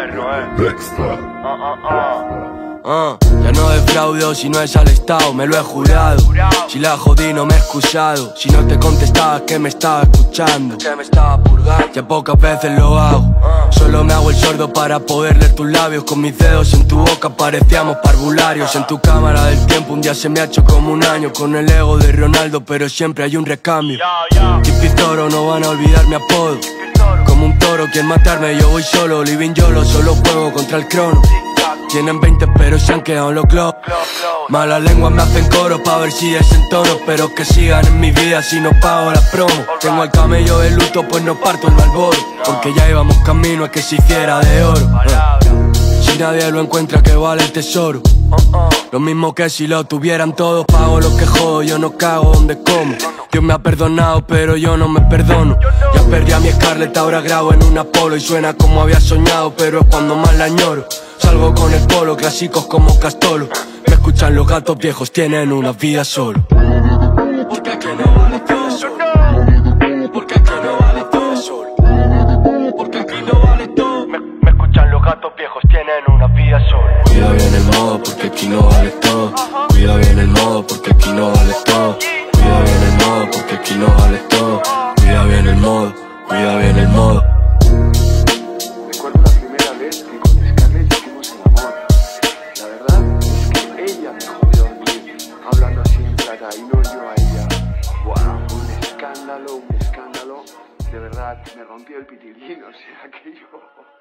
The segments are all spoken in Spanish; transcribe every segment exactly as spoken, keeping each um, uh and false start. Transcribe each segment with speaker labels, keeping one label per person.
Speaker 1: infierno, eh.
Speaker 2: Dexter.
Speaker 1: Ah, ah, ah.
Speaker 3: Uh, ya no defraudo si no es al Estado, me lo he jurado. Si la jodí no me he excusado. Si no te contestaba que me estaba escuchando, que me estaba purgando. Ya pocas veces lo hago. Solo me hago el sordo para poder leer tus labios. Con mis dedos en tu boca parecíamos parvularios. En tu cámara del tiempo un día se me ha hecho como un año. Con el ego de Ronaldo pero siempre hay un recambio. Tipi Toro, no van a olvidar mi apodo. Como un toro quieren matarme, yo voy solo. Living YOLO, solo juego contra el crono. Tienen veinte pero se han quedado en los globos. Malas lenguas me hacen coro pa' ver si desentono. Pero que sigan en mi vida si no pago la promo. Tengo al camello de luto pues no parto el Malboro. Porque ya íbamos camino a que se hiciera de oro. eh. Si nadie lo encuentra que vale el tesoro. Lo mismo que si lo tuvieran todos. Pago lo que jodo, yo no cago donde como. Dios me ha perdonado pero yo no me perdono. Ya perdí a mi Scarlett, ahora grabo en un Apolo. Y suena como había soñado pero es cuando más la añoro. Salgo con el polo, clásicos como Castolo. Me escuchan los gatos viejos, tienen una vida solo. Porque aquí no vale todo solo. Porque aquí no vale todo solo. Porque aquí no vale todo. Me, me escuchan los gatos viejos, tienen una vida solo. Cuida bien el modo porque aquí no vale todo. Cuida bien el modo porque aquí no vale todo. Cuida bien el modo porque aquí no vale todo. Cuida bien el modo, cuida bien el modo.
Speaker 4: Recuerdo la primera vez que con Scarlett hicimos el amor. La verdad es que ella me jodió dormir, hablando así en plata y no yo a ella. Buah, un escándalo, un escándalo. De verdad, me rompió el pitilín, o sea que yo...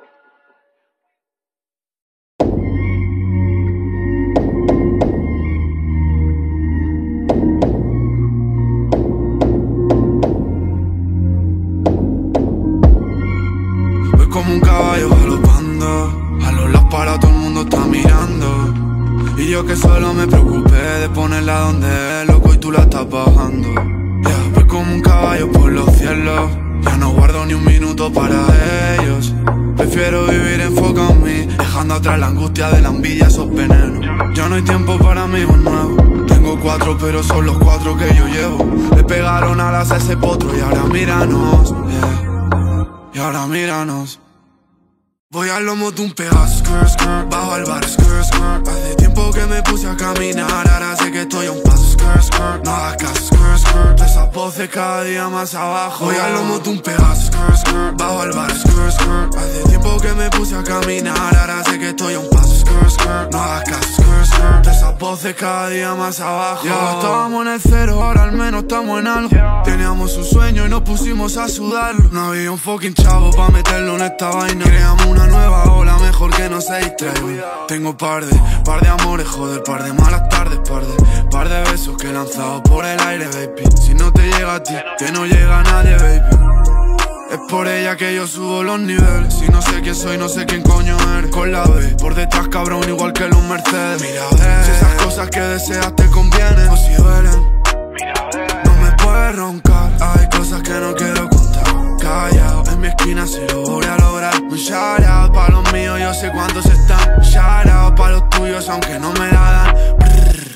Speaker 5: Como un caballo galopando, a los lados para todo el mundo está mirando. Y yo que solo me preocupé de ponerla donde es loco y tú la estás bajando. Ya, yeah, voy como un caballo por los cielos, ya no guardo ni un minuto para ellos. Prefiero vivir enfocado en mí, dejando atrás la angustia de la envidia, esos venenos. Ya no hay tiempo para amigos nuevos. Tengo cuatro pero son los cuatro que yo llevo. Le pegaron alas a ese potro y ahora míranos, yeah. Y ahora míranos. Voy al lomo de un Pegaso, skirt, skirt, bajo al bar, skirt, skirt. Hace tiempo que me puse a caminar, ahora sé que estoy a un paso, skirt, skirt. No hagas caso, skirt, skirt. Esas voces cada día más abajo. Voy al lomo de un Pegaso, skirt, skirt, bajo al bar, skirt, skirt. Hace tiempo que me puse a caminar, ahora sé que estoy a un paso, skirt, skirt. No hagas caso, skirt, skirt. Esas voces cada día más abajo. Ya estábamos en el cero, ahora al menos estamos en algo. Teníamos un sueño y nos pusimos a sudarlo. No había un fucking chavo pa' meterlo en esta vaina. Creamos una nueva ola, mejor que no se distraigan. Tengo par de, par de amores, joder, par de malas tardes, par de, par de besos que he lanzado por el aire, baby. Si no te llega a ti, que no llega a nadie, baby. Es por ella que yo subo los niveles. Si no sé quién soy, no sé quién coño eres. Con la B, por detrás cabrón, igual que los Mercedes. Mira a ver, si esas cosas que deseas te convienen o si duelen. No me puedes roncar, hay cosas que no quiero contar. Callado, en mi esquina si lo voy a lograr. Un shout out pa' los míos, yo sé cuántos están. Shout out pa' los tuyos, aunque no me la dan. Brrr.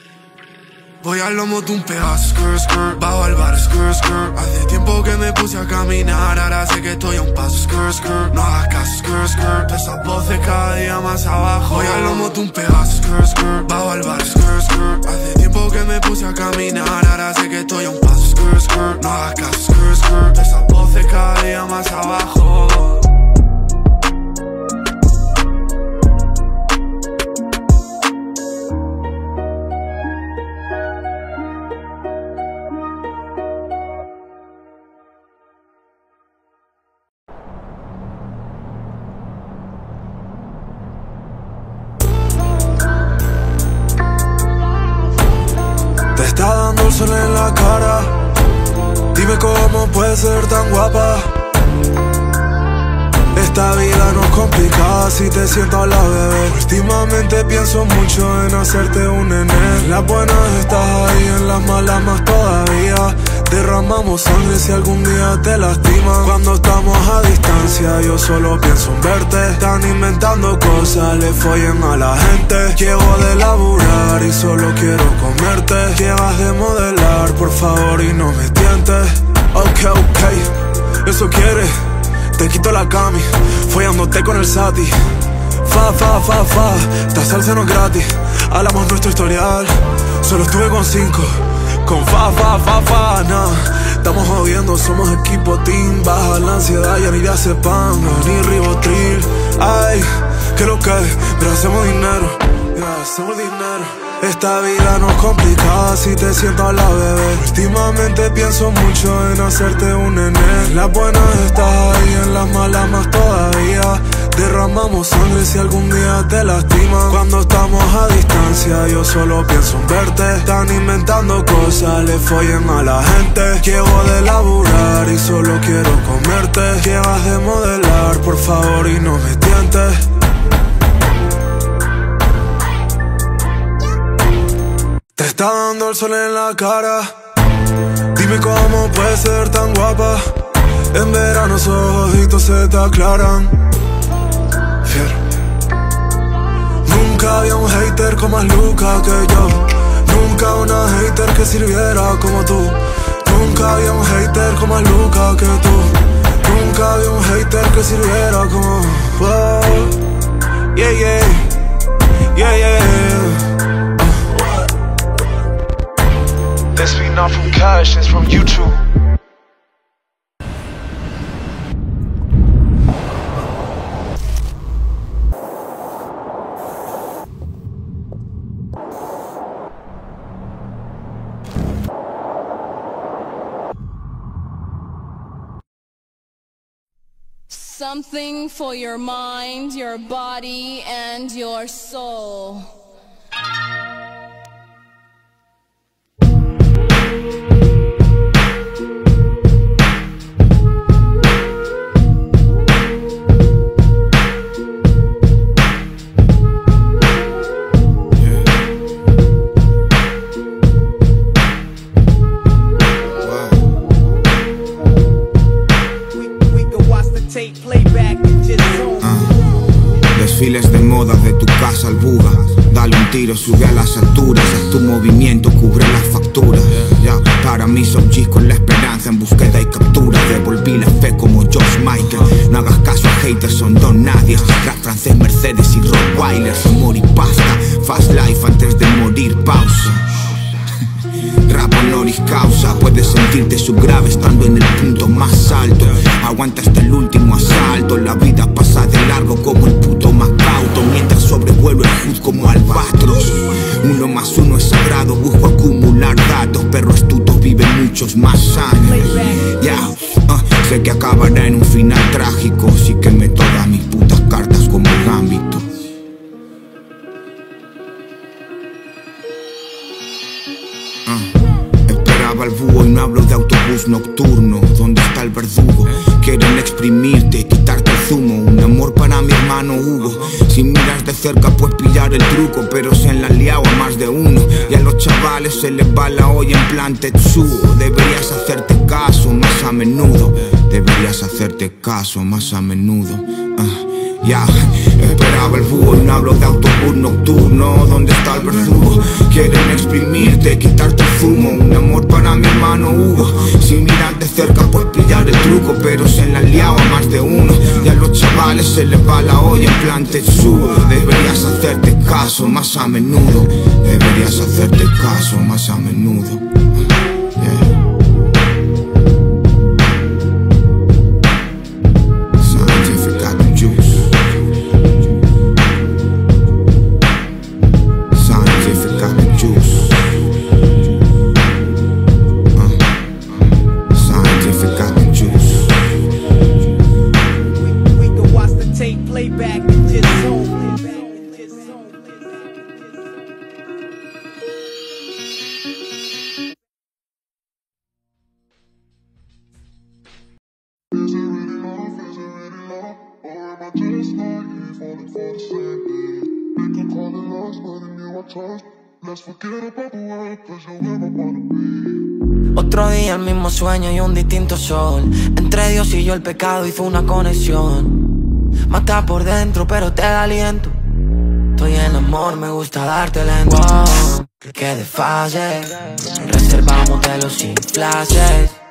Speaker 5: Voy al lomo de un Pegaso, skirt, skirt, bajo al bar, skirt, skirt. Hace tiempo que me puse a caminar, ahora sé que estoy a un paso, skirt, skirt. No hagas caso, skirt, skirt. Esas voces cada día más abajo. Voy al lomo de un Pegaso, skirt, skirt, bajo al bar, skirt, skirt. Hace tiempo que me puse a caminar, ahora sé que estoy a un paso, skirt, skirt. No hagas caso, skirt, skirt. Esas voces cada día más abajo. Te está dando el sol en la cara. Dime cómo puedes ser tan guapa. Esta vida no es complicada si te siento a la bebé. Últimamente pienso mucho en hacerte un nené. En las buenas estás ahí, en las malas más todavía. Derramamos sangre si algún día te lastiman. Cuando estamos a distancia yo solo pienso en verte. Están inventando cosas, le follen a la gente. Llego de laburar y solo quiero comerte. Llegas de modelar, por favor y no me tientes. Ok, ok, eso quieres. te quito la cami, follándote con el sati. Fa, fa, fa, fa, esta salsa no es gratis. Hablamos nuestro historial, solo estuve con cinco. Con fa, fa, fa, fa, nah. Estamos jodiendo, somos equipo team. Baja la ansiedad, ya ni de hace pan, no, ni ribotril. Ay, que lo que, pero hacemos dinero, yeah, hacemos dinero. Esta vida no es complicada si te siento a la bebé. Últimamente pienso mucho en hacerte un nené. En las buenas estás ahí, en las malas más todavía. Derramamos sangre si algún día te lastiman. Cuando estamos a distancia yo solo pienso en verte. Están inventando cosas, le follen a la gente. Llego de laburar y solo quiero comerte. Que vas de modelar, por favor, y no me tientes. Te está dando el sol en la cara. Dime cómo puedes ser tan guapa. En verano esos ojitos se te aclaran. Fiel. Nunca había un hater con más Luca que yo. Nunca una hater que sirviera como tú. Nunca había un hater con más Luca que tú. Nunca había un hater que sirviera como... Wow. Yeah, yeah. Yeah, yeah.
Speaker 1: This beat not from Cash, it's from YouTube.
Speaker 2: Something for your mind, your body, and your soul.
Speaker 6: Desfiles de moda de tu casa al Buga. Dale un tiro, sube a las alturas. Haz tu movimiento, cubre las facturas. Ya, para mí son chicos con la esperanza en búsqueda y captura. Devolví la fe como George Michael. No hagas caso a haters, son don nadie. Rap francés, Mercedes y Rottweiler. Amor y pasta, fast life antes de morir, pausa. Rap honoris causa, puedes sentirte subgrave estando en el punto más alto. Aguanta hasta el último asalto. La vida pasa de largo como el puto Macauto. Mientras sobrevuelo el hood como albatros. Uno más uno es sagrado, busco acumular datos. Perro astuto vive muchos más años. Ya, yeah, uh, sé que acabará en un final trágico. Sí que me todas mis putas cartas como Gambito. Al búho y no hablo de autobús nocturno. ¿Dónde está el verdugo? Quieren exprimirte, quitarte el zumo. Un amor para mi hermano Hugo. Si miras de cerca puedes pillar el truco, pero se han liado a más de uno. Y a los chavales se les va la olla en plan Tetsuo. Deberías hacerte caso más a menudo. Deberías hacerte caso más a menudo. uh. Ya, yeah. Esperaba el búho y no hablo de autobús nocturno. ¿Dónde está el verdugo? Quieren exprimirte, quitarte el zumo. Un amor para mi hermano Hugo. Si miras de cerca puedes pillar el truco, pero se la han liado a más de uno. Y a los chavales se les va la olla en plan Tetsuo. Deberías hacerte caso más a menudo. Deberías hacerte caso más a menudo. Yeah.
Speaker 7: Otro día el mismo sueño y un distinto sol. Entre Dios y yo el pecado hizo una conexión. Mata por dentro pero te da aliento. Estoy en amor, me gusta darte lento. Wow, que quede fácil. Reservamos modelos sin flashes.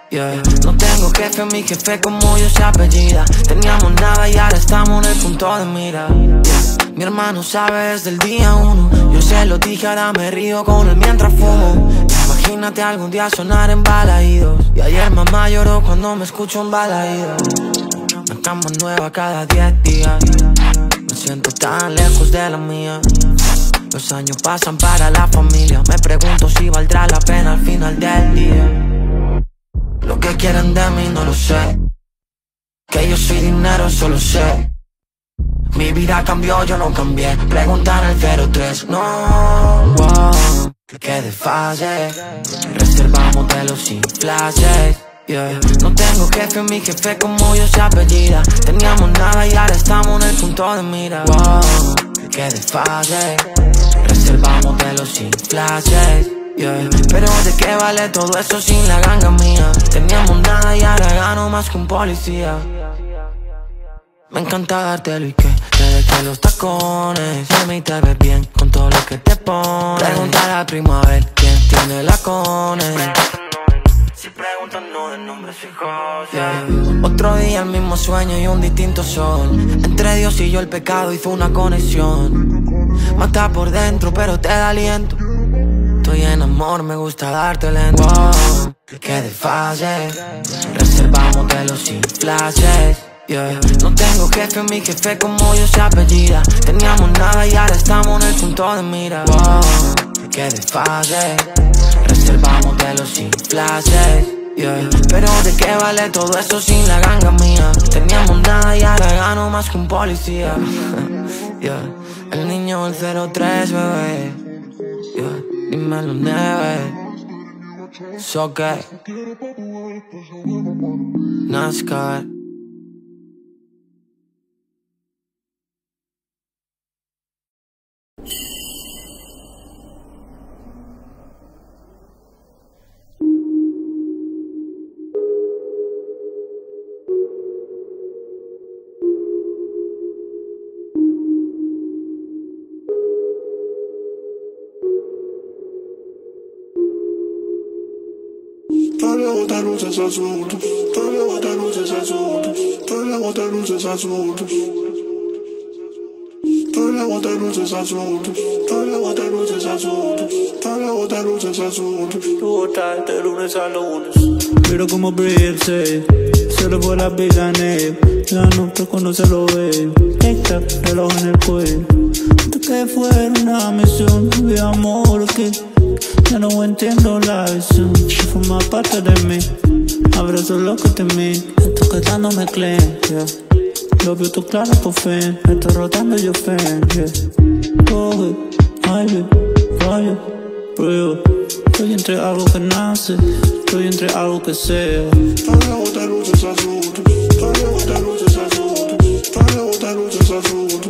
Speaker 7: yeah. No tengo jefe, mi jefe como yo se apellida. Teníamos nada y ahora estamos en el punto de mira, yeah. Mi hermano sabe desde el día uno. Yo se lo dije, ahora me río con él mientras fumo. Imagínate algún día sonar en balaídos. Y ayer mamá lloró cuando me escuchó en balaídos. Una cama nueva cada diez días. Me siento tan lejos de la mía. Los años pasan para la familia. Me pregunto si valdrá la pena al final del día. Lo que quieren de mí no lo sé. Que yo soy dinero solo sé. Mi vida cambió, yo no cambié. Preguntan al cero tres. No, wow, que de fase. Reservamos modelos sin flashes, yeah. No tengo jefe, mi jefe como yo se apellida. Teníamos nada y ahora estamos en el punto de mira. Wow, que de fase. Reservamos modelos sin flashes, yeah. Pero ¿de qué vale todo eso sin la ganga mía? Teníamos nada y ahora gano más que un policía. Me encanta dártelo y que te deje los tacones. Mami, y te ves bien con todo lo que te pones. Preguntar al primo a ver quién tiene la cone. Si preguntan no de nombres fijos, yeah. Otro día el mismo sueño y un distinto sol. Entre Dios y yo el pecado hizo una conexión. Mata por dentro pero te da aliento. Estoy en amor, me gusta darte lento. Wow, que de fase. Reservamos modelos sin flashes, yeah. No tengo jefe, mi jefe como yo se apellida. Teníamos nada y ahora estamos en el punto de mira. Wow, que de fase. Reservamos modelos sin flashes, yeah. Pero ¿de qué vale todo eso sin la ganga mía? Teníamos nada y ahora gano más que un policía, yeah. El niño del cero tres, bebé, yeah. Dímelo, neve. So que NASCAR.
Speaker 8: Todavía botan luces azules, todavía botan luces azules, todavía botan luces azules, todavía botan luces azules, todavía botan luces azules, todavía botan luces azules. Tú botaste de lunes a lunes, pero como brillarse, se le fue la vida en la noche cuando se lo ve. Tic-tac, reloj en el cuello, antes que fuera una misión de amor que ya no entiendo la visión, que forma parte de mí. Abrazo lo que temí, estoy quedándome clean, yeah. Lo veo tú claro por fin, me estoy rotando yo fin, yeah. Coge, aire, raya, prueba. Estoy entre algo que nace, estoy entre algo que sea. Todavía botan luces azules, todavía botan luces azules, todavía botan luces azules,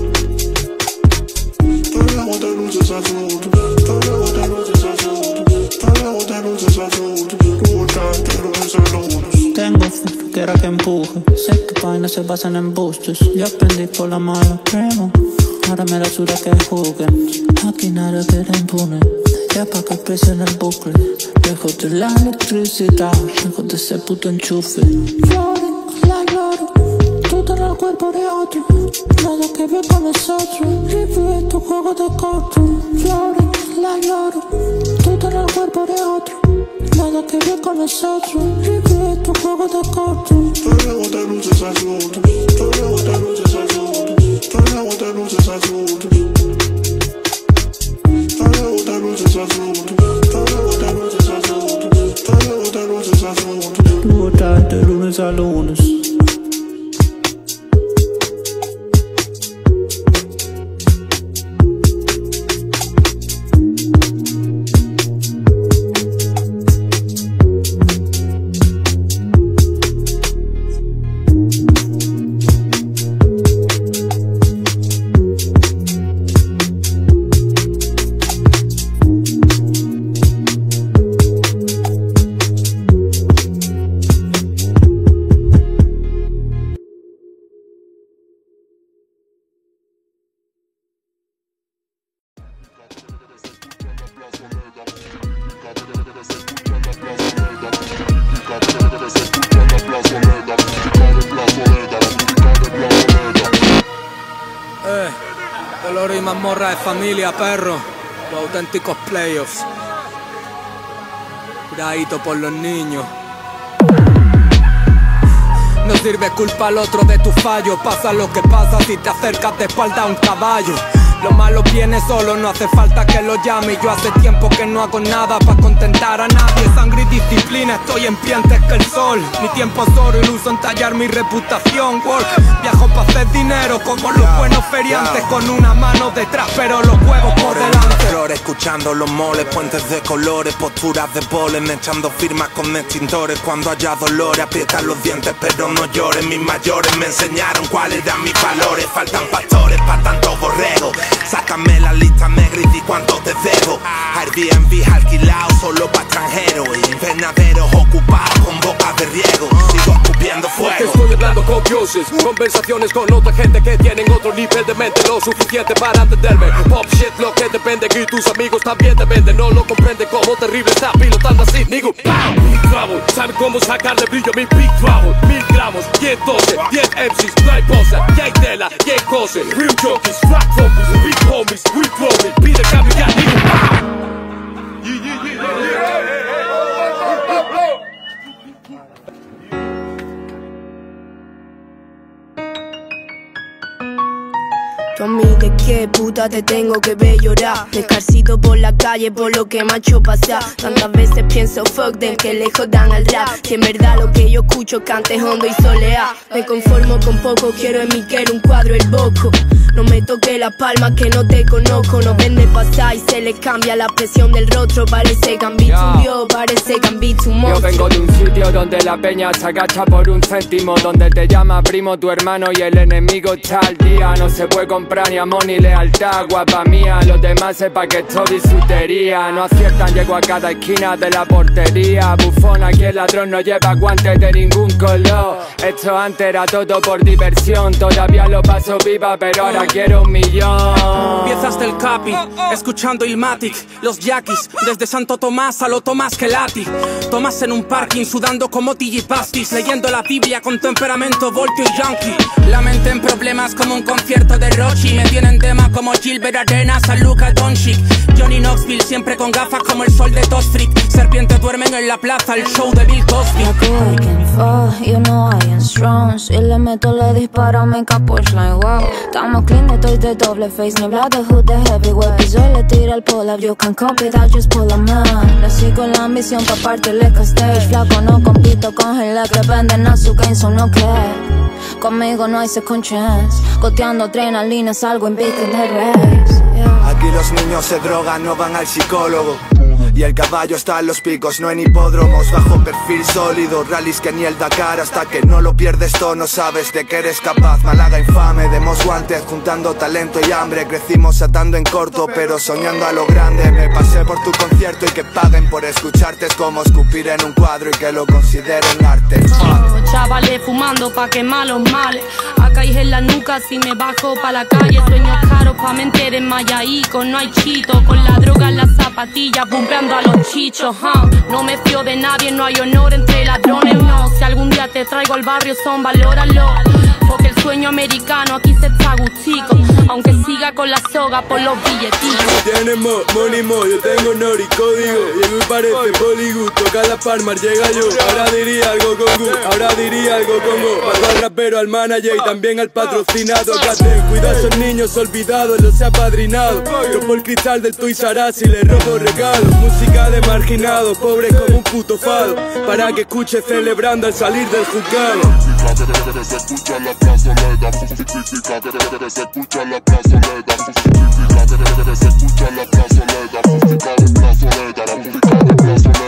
Speaker 8: todavía botan luces azules, todavía botan luces azules, todavía botan luces azules. Tú botaste luces azules. Tengo fe que era que empuje, sé que vainas se basan en embustes. Yo aprendí por la mala crema, ahora me la suda que juzguen. Aquí nada queda impune, ya pa' que pese en el bucle. Lejos de la electricidad, lejos de ese puto enchufe. Floating like loro, tú en el cuerpo de otro, nada que ver con nosotros. Vive tu juego de corto. Floating like loro, tú en el cuerpo de otro, nada que ver con nosotros. Vive tu juego de corto. Todavía botan luces azules, todavía botan luces azules, todavía botan luces azules, todavía botan luces azules, todavía botan luces azules, todavía botan luces azules. Tú botaste de lunes a lunes.
Speaker 3: Oro y mazmorra de familia, perro. Los auténticos playoffs. Curadito por los niños. No sirve culpa al otro de tu fallo. Pasa lo que pasa si te acercas de espalda a un caballo. Lo malo viene solo, no hace falta que lo llame. Yo hace tiempo que no hago nada para contentar a nadie. Sangre y disciplina, estoy en pie antes que el sol. Mi tiempo es oro y lo uso en tallar mi reputación. Work, viajo para hacer dinero como los yeah, buenos feriantes yeah. Con una mano detrás pero los huevos por delante.
Speaker 9: Flores, escuchando los moles, puentes de colores, posturas de polen, echando firmas con extintores. Cuando haya dolores, aprietan los dientes pero no llores. Mis mayores me enseñaron cuáles eran mis valores. Faltan pastores para tantos borregos. Sácame la lista negra y di cuánto te debo. Airbnb alquilado solo pa' extranjeros. Invernaderos ocupados con bocas de riego. Sigo escupiendo fuego.
Speaker 10: Porque estoy hablando con dioses. Conversaciones con otra gente que tienen otro nivel de mente. Lo suficiente para entenderme. Pop shit lo que depende. Y tus amigos también te venden. No lo comprende como terrible está pilotando así, nigga. Big Trouble, sabe cómo sacarle brillo a mi Big Trouble. Mil gramos, diez doce, diez M Cs. No hay posa, y hay tela, y hay cose. Real jockeys, flat focus. Big homies, we throw it, pide cambio ya, nigga.
Speaker 11: Tú a mí de qué puta te tengo que ver llorar. Descarcito por la calle por lo que me ha hecho pasar. Tantas veces pienso fuck them que le jodan al rap. Si en verdad lo que yo escucho cante hondo y soleá. Me conformo con poco, quiero en mi quero un cuadro el boco. No me toque la palma que no te conozco. No vende pasar y se le cambia la expresión del rostro. Parece que han visto un dios, parece que han visto un monstruo.
Speaker 12: Yo vengo de un sitio donde la peña se agacha por un céntimo, donde te llama primo tu hermano y el enemigo está al día. No se puede comprar ni amor ni lealtad, guapa mía. Los demás sepa que esto bisutería. No aciertan, llego a cada esquina de la portería. Bufón, aquí el ladrón no lleva guantes de ningún color. Esto antes era todo por diversión. Todavía lo paso viva, pero ahora quiero un millón.
Speaker 13: Piezas del Capi, escuchando Ilmatic. Los yaquis, desde Santo Tomás a lo Tomás Kelati. Tomás en un parking, sudando como T G Pastis. Leyendo la Biblia con temperamento voltio y yankee. La mente en problemas como un concierto de Rochi. Me tienen tema como Gilbert Arenas a Luka Doncic. Johnny Knoxville siempre con gafas como el sol de Tosfrick. Serpientes duermen en la plaza, el show de Bill Cosby.
Speaker 14: You know I am strong. Si le meto le disparo me capuch like wow. Estamos clean, estoy de doble face. Ni habla de hood de heavyweight. Piso y le tira el pull up. You can copy that, just pull a man. Le sigo la ambición pa' partirle que stage. Flaco no compito con el que venden azúcar y son no que. Conmigo no hay second chance. Goteando adrenalina, salgo invicto en el race. Yeah.
Speaker 9: Aquí los niños se drogan, no van al psicólogo. Y el caballo está en los picos, no en hipódromos. Bajo perfil sólido, rallies que ni el Dakar. Hasta que no lo pierdes todo, no sabes de qué eres capaz. Málaga infame, de Most Wanted, juntando talento y hambre. Crecimos atando en corto, pero soñando a lo grande. Me pasé por tu concierto y que paguen por escucharte. Es como escupir en un cuadro y que lo consideren arte.
Speaker 11: Oh, chavales fumando pa' quemar los males. Acá en la nuca si me bajo pa' la calle. Sueños caros pa' mentir en Mayaíco. No hay chito, con la droga en las zapatillas, bumpeando a los chichos, huh? No me fío de nadie, no hay honor entre ladrones, no. Si algún día te traigo al barrio son, valóralo. Porque el sueño americano aquí se está gustico. Aunque siga con la soga por los billetitos.
Speaker 3: Tienes mo, money mo, yo tengo honor y código. Llego y parece poligusto, cada farmer llega yo. Ahora diría algo con Gu, ahora diría algo con Go. Paso al rapero, al manager y también al patrocinado. Cate, cuida a esos niños olvidados, los he apadrinado. Yo por el cristal del Toys R Us y le robo regalos. Música de marginados, pobres como un puto fado. Para que escuche celebrando al salir del juzgado.
Speaker 15: Se escucha la plazoleta, justifica que se escucha la plazoleta, justifica que se escucha la plazoleta, música de plazoleta, la música de plazoleta.